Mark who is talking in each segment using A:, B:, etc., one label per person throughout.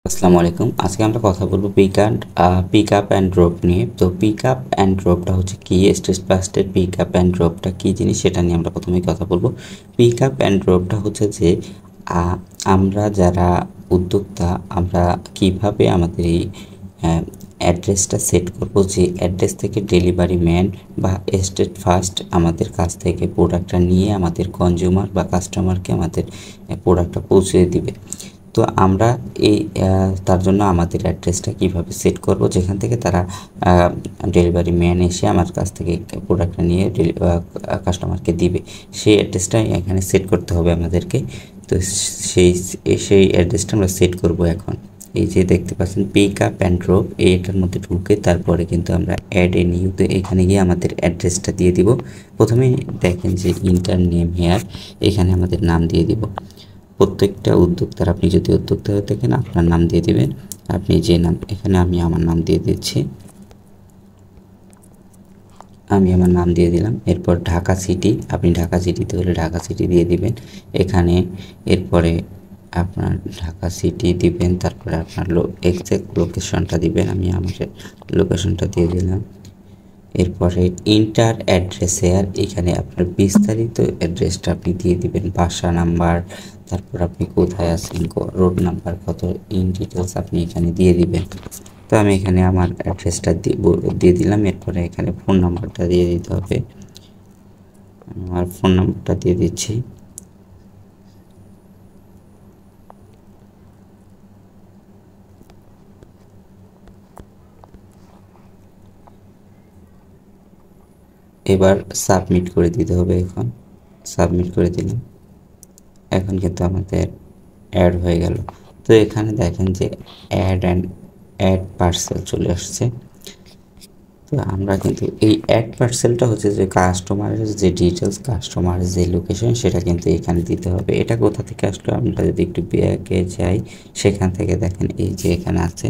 A: আসসালামু আলাইকুম। আজকে আমরা কথা বলবো পিক আপ অ্যান্ড ড্রপ নিয়ে। তো পিক আপ অ্যান্ড ড্রপটা হচ্ছে কি, স্টেজ ফার্স্টের পিক আপ অ্যান্ড ড্রপটা কী জিনিস সেটা নিয়ে আমরা প্রথমেই কথা বলবো। পিক আপ অ্যান্ড ড্রপটা হচ্ছে যে আমরা যারা উদ্যোক্তা আমরা কিভাবে আমাদের এই অ্যাড্রেসটা সেট করব, যে অ্যাড্রেস থেকে ডেলিভারি ম্যান বা স্টেট ফার্স্ট আমাদের কাছ থেকে প্রোডাক্টটা নিয়ে আমাদের কনজিউমার বা কাস্টমারকে আমাদের প্রোডাক্টটা পৌঁছে দিবে। তো আমরা এই তার জন্য আমাদের অ্যাড্রেসটা কীভাবে সেট করব, যেখান থেকে তারা ডেলিভারি ম্যান এসে আমার কাছ থেকে প্রোডাক্টটা নিয়ে কাস্টমারকে দিবে, সেই অ্যাড্রেসটা এখানে সেট করতে হবে আমাদেরকে। তো সেই অ্যাড্রেসটা আমরা সেট করব এখন। এই যে দেখতে পাচ্ছেন পিক আপ অ্যান্ড ড্রপ, এইটার মধ্যে ঢুকে তারপরে কিন্তু আমরা অ্যাড এ নিউতে এখানে গিয়ে আমাদের অ্যাড্রেসটা দিয়ে দিব। প্রথমেই দেখেন যে ইন্টার নেম হেয়ার, এখানে আমাদের নাম দিয়ে দিব। প্রত্যেকটা উদ্যোক্তার, আপনি যদি উদ্যোক্তা হয়ে থাকেন আপনার নাম দিয়ে দিবেন। আপনি যে নাম, এখানে আমি আমার নাম দিয়ে দিচ্ছি, আমি আমার নাম দিয়ে দিলাম। এরপর ঢাকা সিটি, আপনি ঢাকা সিটিতে হলে ঢাকা সিটি দিয়ে দিবেন এখানে। এরপরে আপনার ঢাকা সিটি দিবেন, তারপরে আপনার এক্সাক্ট লোকেশনটা দিবেন, আমি আমার লোকেশনটা দিয়ে দিলাম। এরপরে ইন্টার অ্যাড্রেস আর এখানে আপনার বিস্তারিত অ্যাড্রেসটা আপনি দিয়ে দিবেন, বাসা নাম্বার, তারপর আপনি কোথায় আছেন, রোড নাম্বার কত, ইন ডিটেলস আপনি এখানে দিয়ে দিবেন। তো আমি এখানে আমার অ্যাড্রেসটা দিয়ে দিলাম। এরপরে এখানে ফোন নাম্বারটা দিয়ে দিতে হবে, আমি আমার ফোন নাম্বারটা দিয়ে দিচ্ছি। এবার সাবমিট করে দিতে হবে। এখন সাবমিট করে দিলাম, এখন কিন্তু আমাদের অ্যাড হয়ে গেল। তো এখানে দেখেন যে অ্যাড পার্সেল চলে আসছে। তো আমরা কিন্তু এই অ্যাড পার্সেলটা হচ্ছে যে কাস্টমারের যে ডিটেলস, কাস্টমারের যে লোকেশন, সেটা কিন্তু এখানে দিতে হবে। এটা কোথা থেকে আসলো, আমরা যদি একটু ব্যাকে যাই, সেখান থেকে দেখেন এই যে এখানে আছে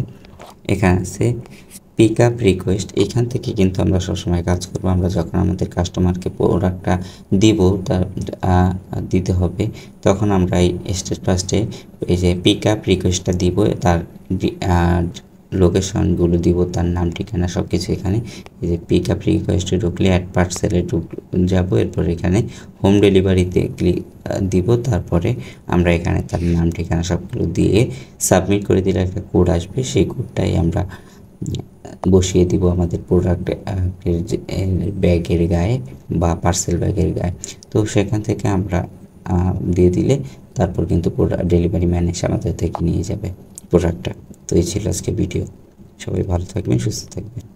A: পিক আপ রিকোয়েস্ট। এখান থেকে কিন্তু আমরা সবসময় কাজ করবো। আমরা যখন আমাদের কাস্টমারকে প্রোডাক্টটা দিব, তার দিতে হবে, তখন আমরা এই স্টেট ফার্স্টে এই যে পিক আপ রিকোয়েস্টটা দিব, তার লোকেশনগুলো দিব, তার নাম ঠিকানা সব কিছু এখানে। এই যে পিক আপ রিকোয়েস্টে ঢুকলে অ্যাড পার্সেলে যাব, এরপর এখানে হোম ডেলিভারিতে দিব, তারপরে আমরা এখানে তার নাম ঠিকানা সবগুলো দিয়ে সাবমিট করে দিলে একটা কোড আসবে, সেই কোডটাই আমরা বসিয়ে দিব আমাদের প্রোডাক্ট ব্যাগের গায়ে বা পার্সেল ব্যাগের গায়ে। তো সেখান থেকে আমরা দিয়ে দিলে তারপর কিন্তু ডেলিভারি ম্যান এসে আমাদের থেকে নিয়ে যাবে প্রোডাক্টটা। তো এই ছিল আজকে ভিডিও। সবাই ভালো থাকবেন, সুস্থ থাকবেন।